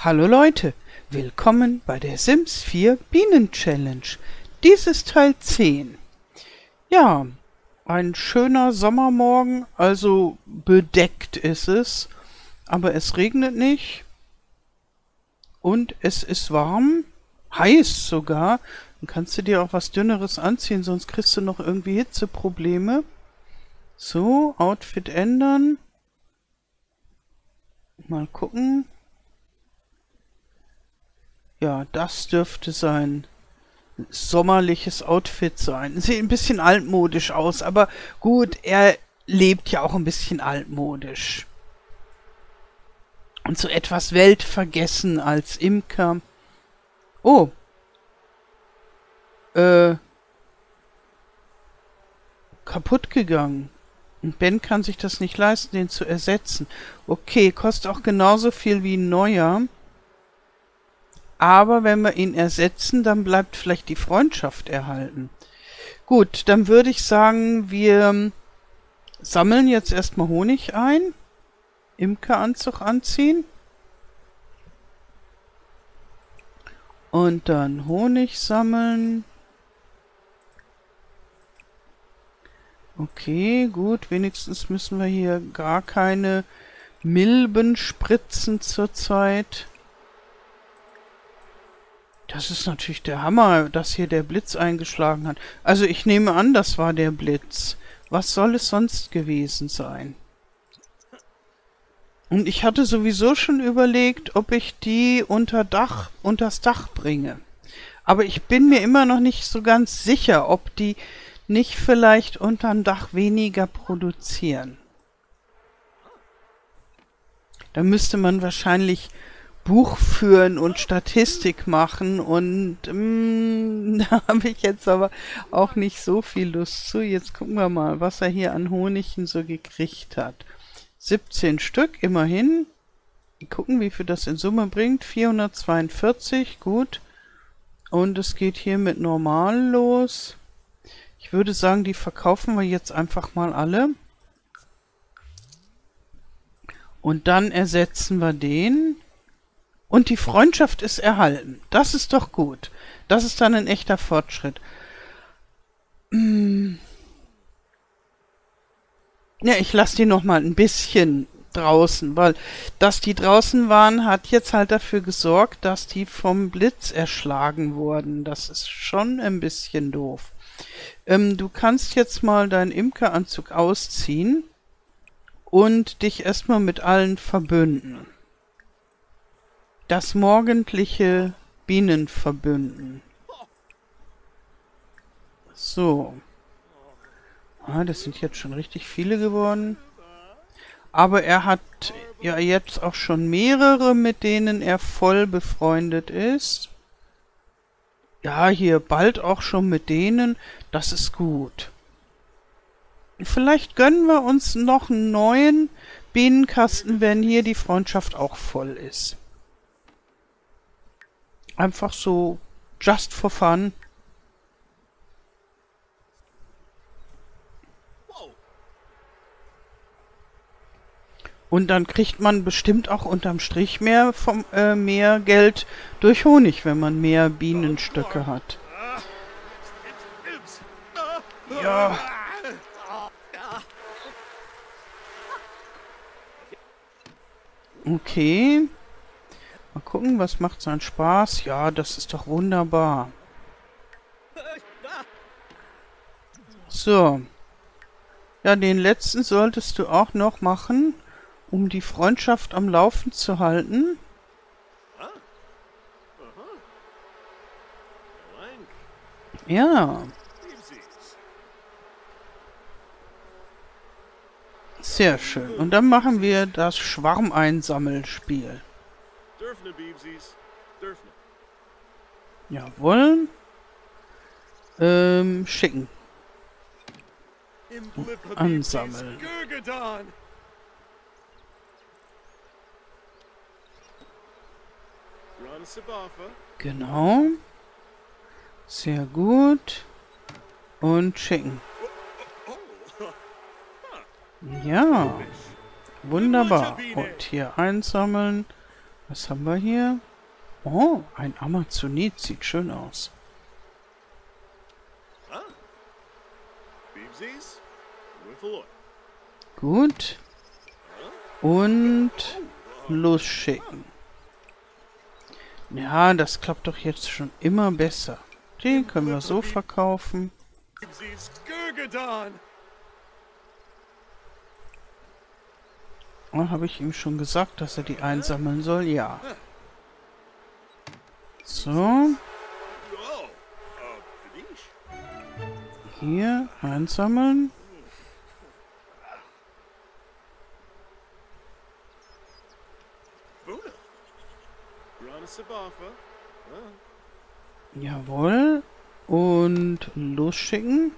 Hallo Leute, willkommen bei der Sims 4 Bienen Challenge. Dies ist Teil 10. Ja, ein schöner Sommermorgen, also bedeckt ist es, aber es regnet nicht und es ist warm, heiß sogar. Dann kannst du dir auch was Dünneres anziehen, sonst kriegst du noch irgendwie Hitzeprobleme. So, Outfit ändern. Mal gucken. Ja, das dürfte sein sommerliches Outfit sein. Sieht ein bisschen altmodisch aus, aber gut, er lebt ja auch ein bisschen altmodisch. Und so etwas weltvergessen als Imker. Oh. Kaputt gegangen. Und Ben kann sich das nicht leisten, den zu ersetzen. Okay, kostet auch genauso viel wie ein neuer. Aber wenn wir ihn ersetzen, dann bleibt vielleicht die Freundschaft erhalten. Gut, dann würde ich sagen, wir sammeln jetzt erstmal Honig ein. Imkeranzug anziehen. Und dann Honig sammeln. Okay, gut, wenigstens müssen wir hier gar keine Milben spritzen zurzeit. Das ist natürlich der Hammer, dass hier der Blitz eingeschlagen hat. Also ich nehme an, das war der Blitz. Was soll es sonst gewesen sein? Und ich hatte sowieso schon überlegt, ob ich die unters Dach bringe. Aber ich bin mir immer noch nicht so ganz sicher, ob die nicht vielleicht unterm Dach weniger produzieren. Da müsste man wahrscheinlich Buch führen und Statistik machen und da habe ich jetzt aber auch nicht so viel Lust zu. Jetzt gucken wir mal, was er hier an Honigen so gekriegt hat. 17 Stück, immerhin. Wir gucken, wie viel das in Summe bringt. 442, gut. Und es geht hier mit normal los. Ich würde sagen, die verkaufen wir jetzt einfach mal alle. Und dann ersetzen wir den. Und die Freundschaft ist erhalten. Das ist doch gut. Das ist dann ein echter Fortschritt. Ja, ich lasse die noch mal ein bisschen draußen, weil dass die draußen waren, hat jetzt halt dafür gesorgt, dass die vom Blitz erschlagen wurden. Das ist schon ein bisschen doof. Du kannst jetzt mal deinen Imkeranzug ausziehen und dich erstmal mit allen verbünden. Das morgendliche Bienenverbünden. So. Ah, das sind jetzt schon richtig viele geworden. Aber er hat ja jetzt auch schon mehrere, mit denen er voll befreundet ist. Ja, hier bald auch schon mit denen. Das ist gut. Vielleicht gönnen wir uns noch einen neuen Bienenkasten, wenn hier die Freundschaft auch voll ist. Einfach so, just for fun. Und dann kriegt man bestimmt auch unterm Strich mehr Geld durch Honig, wenn man mehr Bienenstöcke hat. Ja. Okay. Mal gucken, was macht seinen Spaß? Ja, das ist doch wunderbar. So. Ja, den letzten solltest du auch noch machen, um die Freundschaft am Laufen zu halten. Ja. Sehr schön. Und dann machen wir das Schwarmeinsammelspiel. Jawohl. Schicken. Ansammeln. Genau. Sehr gut. Und schicken. Ja. Wunderbar. Und hier einsammeln. Was haben wir hier? Oh, ein Amazonit. Sieht schön aus. Gut. Und losschicken. Ja, das klappt doch jetzt schon immer besser. Den können wir so verkaufen. Oh, habe ich ihm schon gesagt, dass er die einsammeln soll? Ja. So. Hier einsammeln. Jawohl. Und losschicken.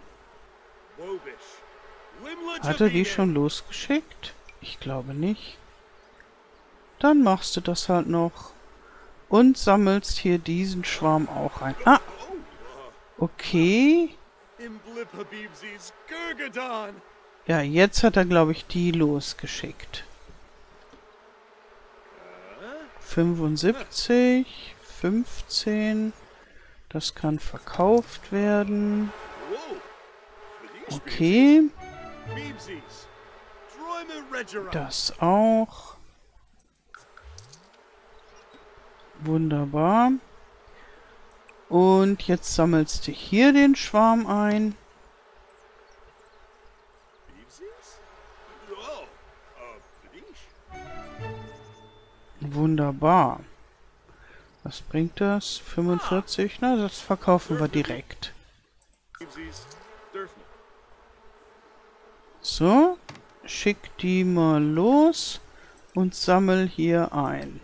Hat er die schon losgeschickt? Ich glaube nicht. Dann machst du das halt noch. Und sammelst hier diesen Schwarm auch ein. Ah! Okay. Ja, jetzt hat er, glaube ich, die losgeschickt. 75, 15. Das kann verkauft werden. Okay. Das auch. Wunderbar. Und jetzt sammelst du hier den Schwarm ein. Wunderbar. Was bringt das? 45? Na, das verkaufen wir direkt. So. Schick die mal los und sammel hier ein.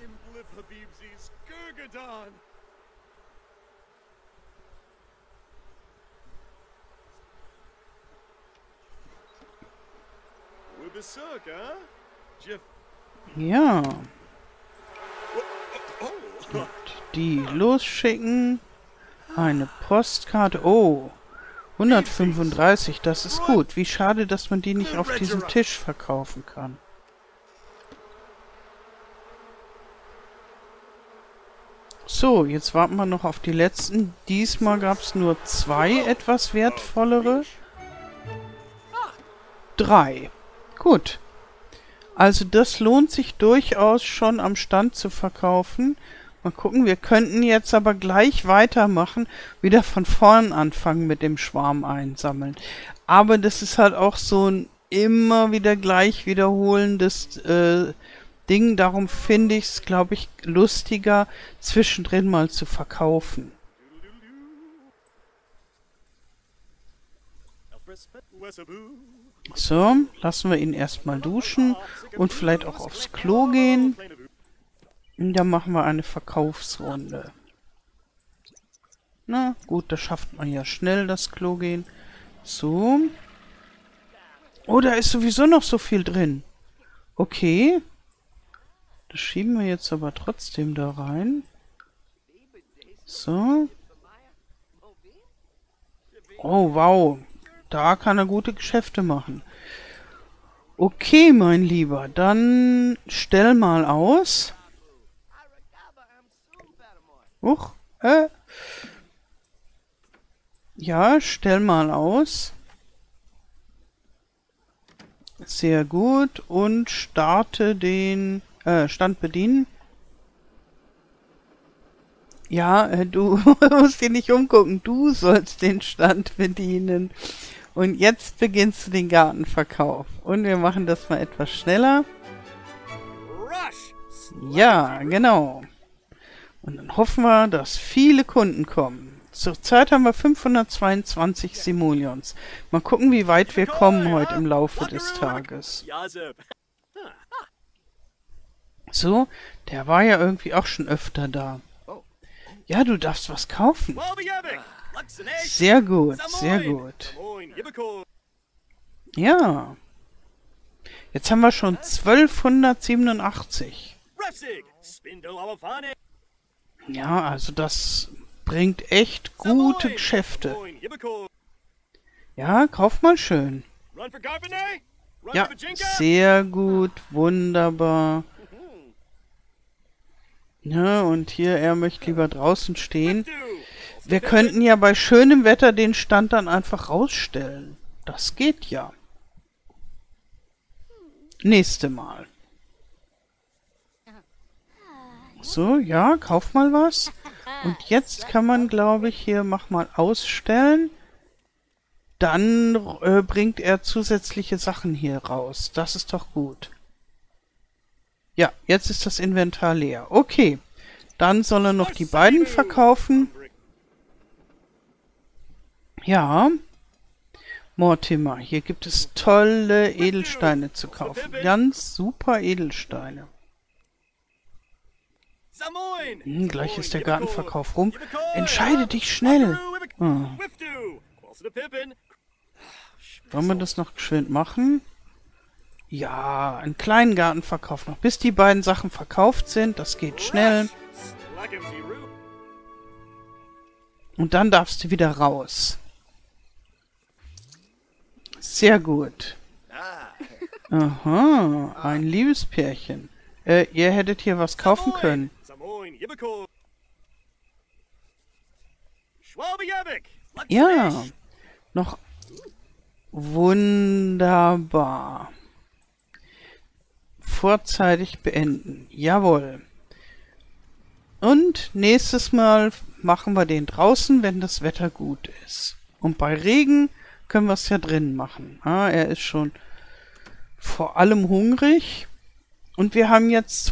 Ja. Und die losschicken. Eine Postkarte. Oh. 135, das ist gut. Wie schade, dass man die nicht auf diesem Tisch verkaufen kann. So, jetzt warten wir noch auf die letzten. Diesmal gab es nur 2 etwas wertvollere. 3. Gut. Also das lohnt sich durchaus schon am Stand zu verkaufen. Mal gucken, wir könnten jetzt aber gleich weitermachen, wieder von vorn anfangen mit dem Schwarm einsammeln. Aber das ist halt auch so ein immer wieder gleich wiederholendes Ding. Darum finde ich es, glaube ich, lustiger, zwischendrin mal zu verkaufen. So, lassen wir ihn erstmal duschen und vielleicht auch aufs Klo gehen. Und dann machen wir eine Verkaufsrunde. Na gut, das schafft man ja schnell, das Klo gehen. So. Oh, da ist sowieso noch so viel drin. Okay. Das schieben wir jetzt aber trotzdem da rein. So. Oh, wow. Da kann er gute Geschäfte machen. Okay, mein Lieber. Dann stell mal aus. Huch. Ja, stell mal aus. Sehr gut. Und starte den Stand bedienen. Ja, du musst dich nicht umgucken. Du sollst den Stand bedienen. Und jetzt beginnst du den Gartenverkauf. Und wir machen das mal etwas schneller. Ja, genau. Und dann hoffen wir, dass viele Kunden kommen. Zurzeit haben wir 522 Simoleons. Mal gucken, wie weit wir kommen heute im Laufe des Tages. So, der war ja irgendwie auch schon öfter da. Ja, du darfst was kaufen. Sehr gut, sehr gut. Ja. Jetzt haben wir schon 1287. Ja, also das bringt echt gute Geschäfte. Ja, kauf mal schön. Ja, sehr gut, wunderbar. Ja, und hier, er möchte lieber draußen stehen. Wir könnten ja bei schönem Wetter den Stand dann einfach rausstellen. Das geht ja. Nächste Mal. So, ja, kauf mal was. Und jetzt kann man, glaube ich, hier, mach mal ausstellen. Dann bringt er zusätzliche Sachen hier raus. Das ist doch gut. Ja, jetzt ist das Inventar leer. Okay, dann soll er noch die beiden verkaufen. Ja. Mortimer, hier gibt es tolle Edelsteine zu kaufen. Ganz super Edelsteine. Gleich ist der Gartenverkauf rum. Entscheide dich schnell. Ah. Wollen wir das noch geschwind machen? Ja, einen kleinen Gartenverkauf noch. Bis die beiden Sachen verkauft sind. Das geht schnell. Und dann darfst du wieder raus. Sehr gut. Aha, ein Liebespärchen. Ihr hättet hier was kaufen können. Ja, noch wunderbar. Vorzeitig beenden. Jawohl. Und nächstes Mal machen wir den draußen, wenn das Wetter gut ist. Und bei Regen können wir es ja drinnen machen. Ah, er ist schon vor allem hungrig. Und wir haben jetzt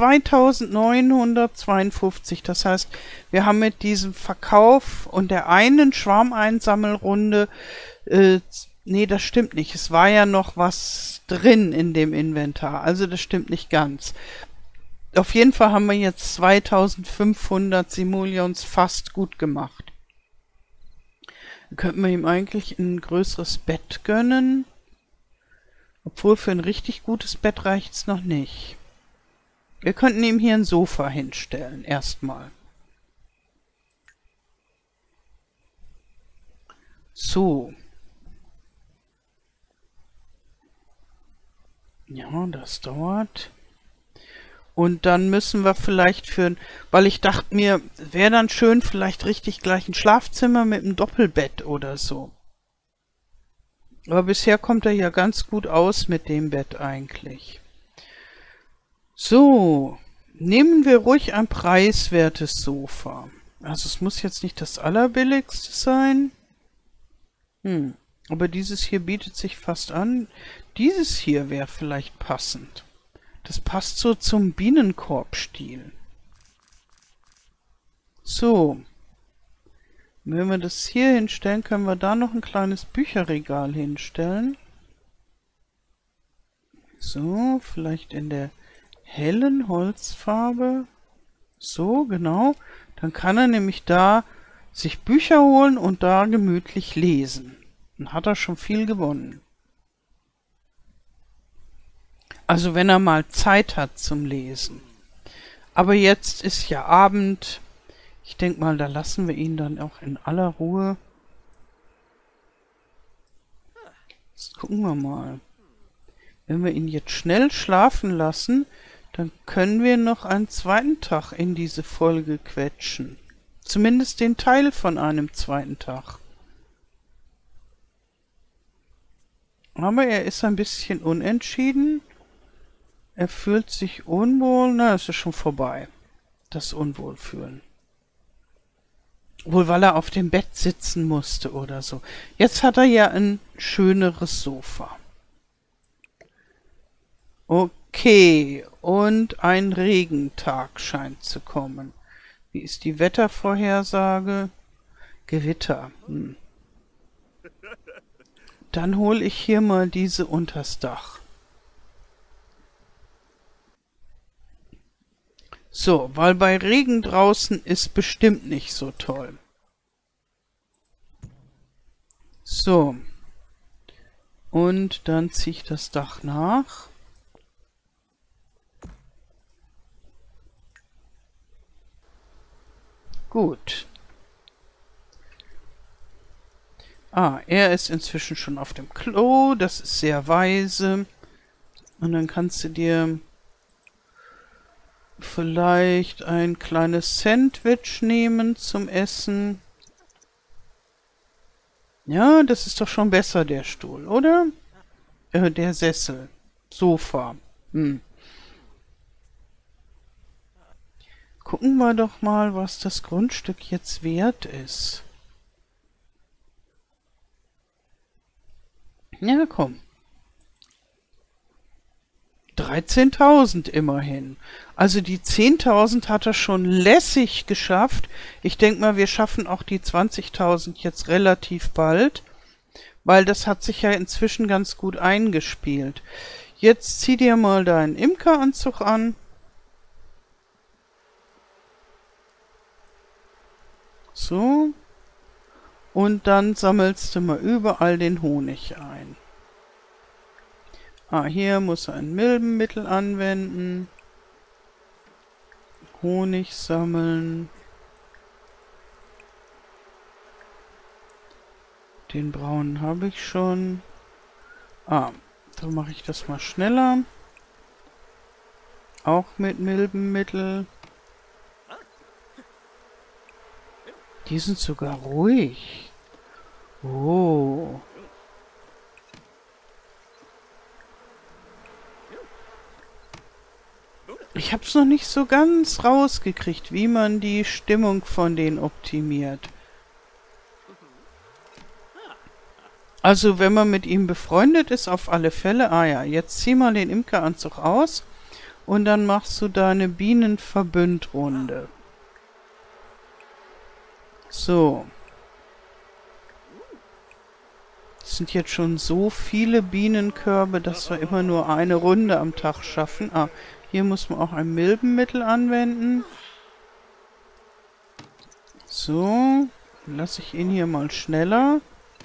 2952. Das heißt, wir haben mit diesem Verkauf und der einen Schwarmeinsammelrunde... nee, das stimmt nicht. Es war ja noch was drin in dem Inventar. Also das stimmt nicht ganz. Auf jeden Fall haben wir jetzt 2500 Simoleons fast gut gemacht. Dann könnten wir ihm eigentlich ein größeres Bett gönnen. Obwohl für ein richtig gutes Bett reicht es noch nicht. Wir könnten ihm hier ein Sofa hinstellen, erstmal. So. Ja, das dauert. Und dann müssen wir vielleicht weil ich dachte mir, wäre dann schön, vielleicht richtig gleich ein Schlafzimmer mit einem Doppelbett oder so. Aber bisher kommt er ja ganz gut aus mit dem Bett eigentlich. So, nehmen wir ruhig ein preiswertes Sofa. Also es muss jetzt nicht das allerbilligste sein. Aber dieses hier bietet sich fast an. Dieses hier wäre vielleicht passend. Das passt so zum Bienenkorb-Stil. So. Wenn wir das hier hinstellen, können wir da noch ein kleines Bücherregal hinstellen. So, vielleicht in der hellen Holzfarbe. So, genau. Dann kann er nämlich da sich Bücher holen und da gemütlich lesen. Dann hat er schon viel gewonnen. Also wenn er mal Zeit hat zum Lesen. Aber jetzt ist ja Abend. Ich denke mal, da lassen wir ihn dann auch in aller Ruhe. Jetzt gucken wir mal. Wenn wir ihn jetzt schnell schlafen lassen, dann können wir noch einen zweiten Tag in diese Folge quetschen. Zumindest den Teil von einem zweiten Tag. Aber er ist ein bisschen unentschieden. Er fühlt sich unwohl. Na, es ist schon vorbei. Das Unwohlfühlen. Wohl, weil er auf dem Bett sitzen musste oder so. Jetzt hat er ja ein schöneres Sofa. Okay, und ein Regentag scheint zu kommen. Wie ist die Wettervorhersage? Gewitter. Dann hole ich hier mal diese unters Dach. So, weil bei Regen draußen ist bestimmt nicht so toll. So. Und dann ziehe ich das Dach nach. Gut. Ah, er ist inzwischen schon auf dem Klo. Das ist sehr weise. Und dann kannst du dir Vielleicht ein kleines Sandwich nehmen zum Essen. Ja, das ist doch schon besser, der Stuhl, oder? Der Sessel. Sofa. Hm. Gucken wir doch mal, was das Grundstück jetzt wert ist. Ja, komm. 13.000 immerhin. Also die 10.000 hat er schon lässig geschafft. Ich denke mal, wir schaffen auch die 20.000 jetzt relativ bald, weil das hat sich ja inzwischen ganz gut eingespielt. Jetzt zieh dir mal deinen Imkeranzug an. So. Und dann sammelst du mal überall den Honig ein. Ah, hier muss er ein Milbenmittel anwenden. Honig sammeln. Den braunen habe ich schon. Ah, dann mache ich das mal schneller. Auch mit Milbenmittel. Die sind sogar ruhig. Oh. Ich habe es noch nicht so ganz rausgekriegt, wie man die Stimmung von denen optimiert. Also, wenn man mit ihm befreundet ist, auf alle Fälle. Ah ja, jetzt zieh mal den Imkeranzug aus und dann machst du deine Bienenverbündrunde. So. Es sind jetzt schon so viele Bienenkörbe, dass wir immer nur eine Runde am Tag schaffen. Ah, hier muss man auch ein Milbenmittel anwenden. So, lasse ich ihn hier mal schneller,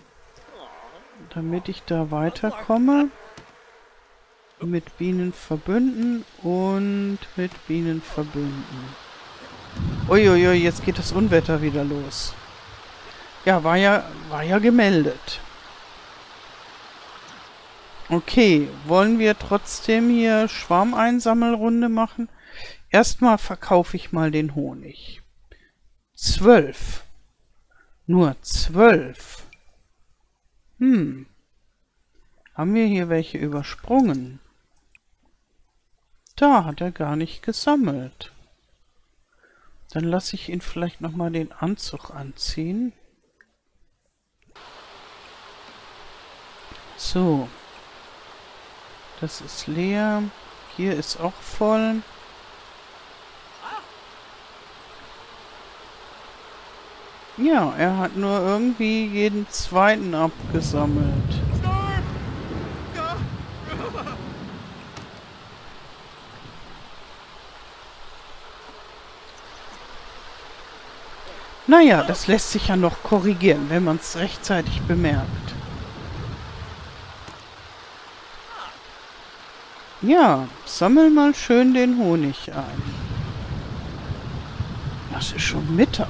damit ich da weiterkomme. Mit Bienen verbünden und mit Bienen verbünden. Uiuiui, jetzt geht das Unwetter wieder los. Ja, war ja gemeldet. Okay, wollen wir trotzdem hier Schwarmeinsammelrunde machen? Erstmal verkaufe ich mal den Honig. 12. Nur 12. Haben wir hier welche übersprungen? Da hat er gar nicht gesammelt. Dann lasse ich ihn vielleicht nochmal den Anzug anziehen. So. Das ist leer. Hier ist auch voll. Ja, er hat nur irgendwie jeden zweiten abgesammelt. Naja, das lässt sich ja noch korrigieren, wenn man es rechtzeitig bemerkt. Ja, sammel mal schön den Honig ein. Das ist schon Mittag.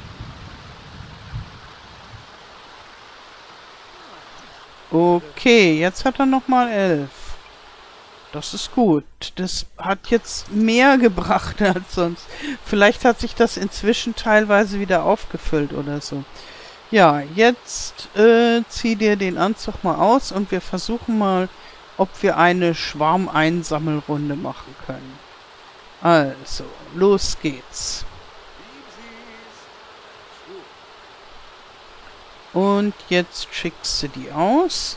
Okay, jetzt hat er nochmal 11. Das ist gut. Das hat jetzt mehr gebracht als sonst. Vielleicht hat sich das inzwischen teilweise wieder aufgefüllt oder so. Ja, jetzt zieh dir den Anzug mal aus und wir versuchen mal, ob wir eine Schwarmeinsammelrunde machen können. Also, los geht's. Und jetzt schickst du die aus.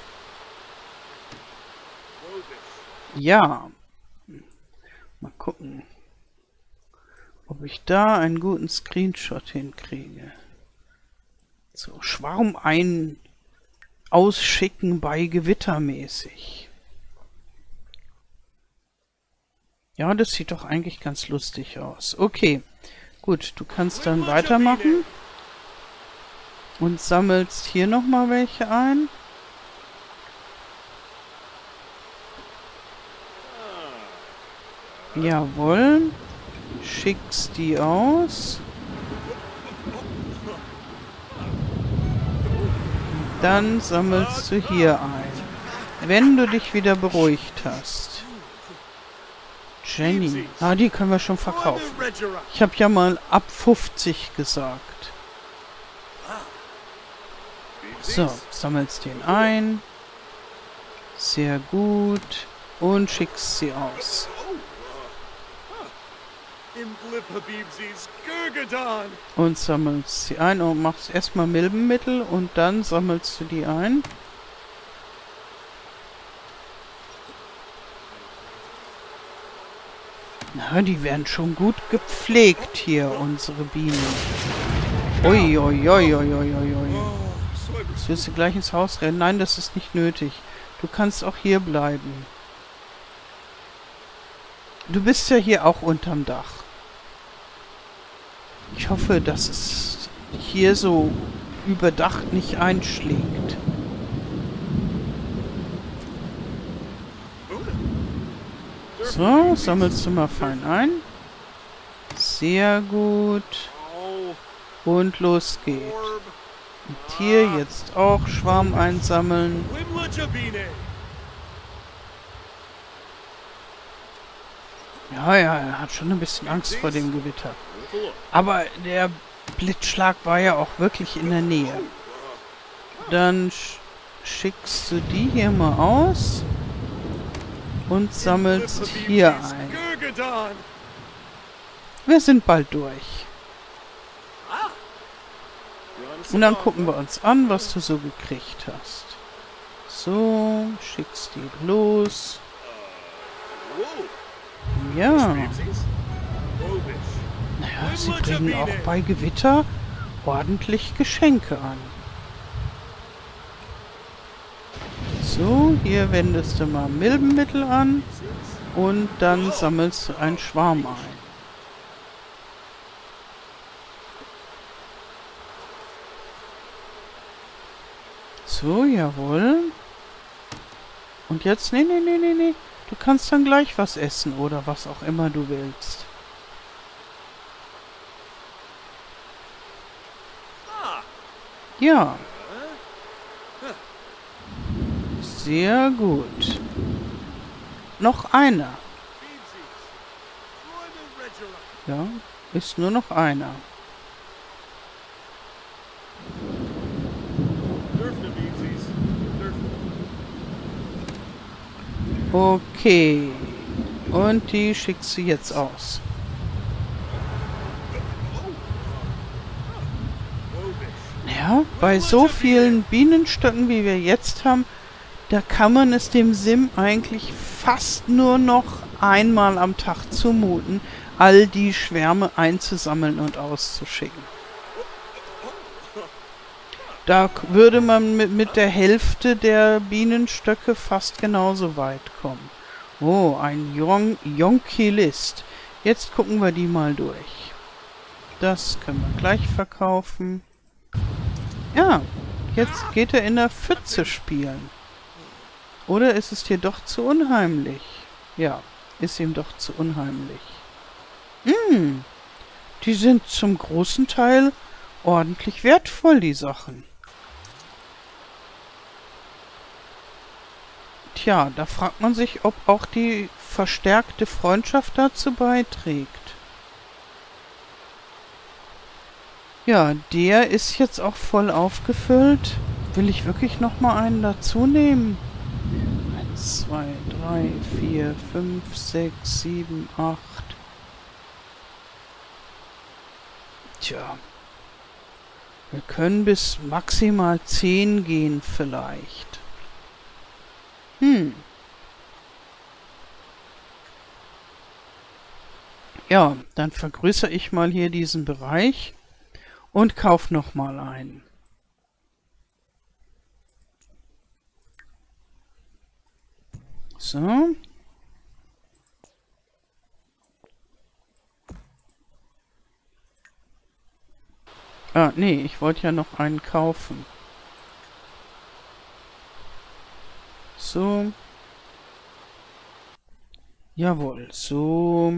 Ja. Mal gucken, ob ich da einen guten Screenshot hinkriege. So, ausschicken bei Gewitter mäßig. Ja, das sieht doch eigentlich ganz lustig aus. Okay, gut, du kannst dann weitermachen. Und sammelst hier nochmal welche ein. Jawohl. Schickst die aus. Dann sammelst du hier ein. Wenn du dich wieder beruhigt hast, Jenny. Ah, die können wir schon verkaufen. Ich habe ja mal ab 50 gesagt. So, sammelst den ein. Sehr gut. Und schickst sie aus. Und sammelst sie ein und machst erstmal Milbenmittel und dann sammelst du die ein. Na, die werden schon gut gepflegt hier, unsere Bienen. Ui, ui, ui, ui, ui, ui. Jetzt wirst du gleich ins Haus rennen. Nein, das ist nicht nötig. Du kannst auch hier bleiben. Du bist ja hier auch unterm Dach. Ich hoffe, dass es hier so überdacht nicht einschlägt. So, sammelst du mal fein ein. Sehr gut. Und los geht's. Und hier jetzt auch Schwarm einsammeln. Ja, ja, er hat schon ein bisschen Angst vor dem Gewitter. Aber der Blitzschlag war ja auch wirklich in der Nähe. Dann schickst du die hier mal aus. Und sammelst hier ein. Wir sind bald durch. Und dann gucken wir uns an, was du so gekriegt hast. So, schickst die los. Ja. Naja, sie bringen auch bei Gewitter ordentlich Geschenke an. So, hier wendest du mal Milbenmittel an und dann sammelst du einen Schwarm ein. So, jawohl. Und jetzt, nee. Du kannst dann gleich was essen oder was auch immer du willst. Ja. Sehr gut. Noch einer. Ja, ist nur noch einer. Okay. Und die schickst du jetzt aus. Ja, bei so vielen Bienenstöcken, wie wir jetzt haben, da kann man es dem Sim eigentlich fast nur noch einmal am Tag zumuten, all die Schwärme einzusammeln und auszuschicken. Da würde man mit der Hälfte der Bienenstöcke fast genauso weit kommen. Oh, ein Jonquilist. Jetzt gucken wir die mal durch. Das können wir gleich verkaufen. Ja, jetzt geht er in der Pfütze spielen. Oder ist es dir doch zu unheimlich? Ja, ist ihm doch zu unheimlich. Die sind zum großen Teil ordentlich wertvoll, die Sachen. Tja, da fragt man sich, ob auch die verstärkte Freundschaft dazu beiträgt. Ja, der ist jetzt auch voll aufgefüllt. Will ich wirklich noch mal einen dazu nehmen? 1, 2, 3, 4, 5, 6, 7, 8. Tja. Wir können bis maximal 10 gehen vielleicht. Ja, dann vergrößere ich mal hier diesen Bereich und kaufe noch mal einen. So. Ah, nee, ich wollte ja noch einen kaufen. So. Jawohl, so.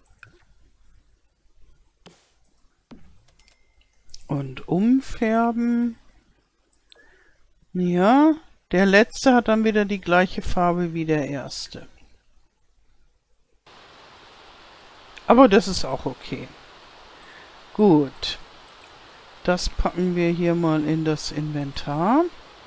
Und umfärben. Ja, der letzte hat dann wieder die gleiche Farbe wie der erste. Aber das ist auch okay. Gut. Das packen wir hier mal in das Inventar.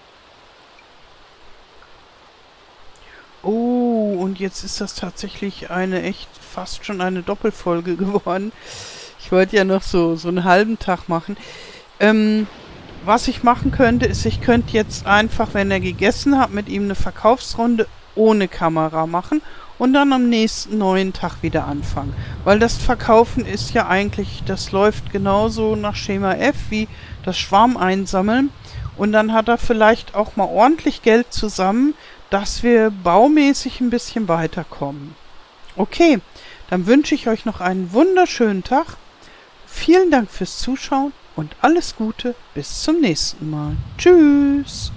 Oh, und jetzt ist das tatsächlich eine echt fast schon eine Doppelfolge geworden. Ich wollte ja noch so einen halben Tag machen. Was ich machen könnte, ist, ich könnte jetzt einfach, wenn er gegessen hat, mit ihm eine Verkaufsrunde ohne Kamera machen und dann am nächsten neuen Tag wieder anfangen. Weil das Verkaufen ist ja eigentlich, das läuft genauso nach Schema F wie das Schwarm einsammeln. Und dann hat er vielleicht auch mal ordentlich Geld zusammen, dass wir baumäßig ein bisschen weiterkommen. Okay, dann wünsche ich euch noch einen wunderschönen Tag. Vielen Dank fürs Zuschauen und alles Gute bis zum nächsten Mal. Tschüss!